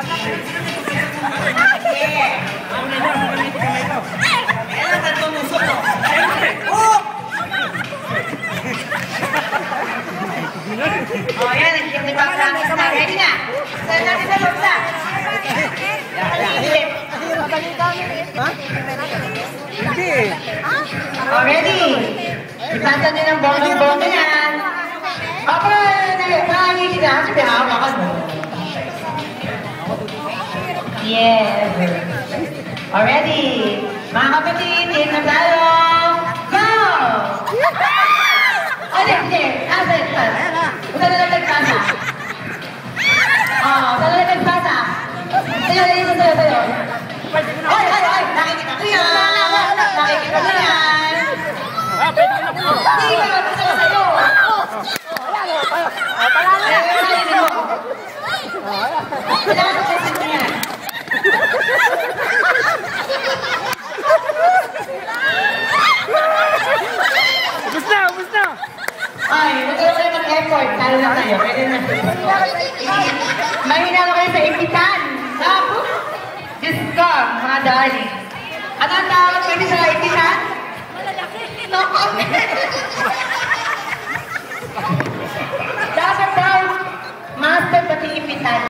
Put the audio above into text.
Oh, yan. Nagpapakita na. Ready na. Saan natin sa luksa? Hindi. Oh, ready? Ipasa nyo ng bonggang-bongga yan. Ako na, nakangiti na. Sabi, hawakan mo. Yes. Already. Mga kapatid, team na tayo. Go! Hindi. Usa na lang nagpasa. Usa na lang nagpasa. Sa'yo. Ay! Nakikita ko yan. Nakikita ko yan. Hindi ka mapasa ka sa'yo. Kailangan ko sa'yo ko yan. Ubus na! Ay, magkaroon kayo mag-effort. Talo na tayo. Pwede na. Mahina ko kayo sa ipitan. Sapo. Diyos ko, mga darling. Ano ang tawag pwede sa ipitan? No comment. Dapat daw, master pati ipitan.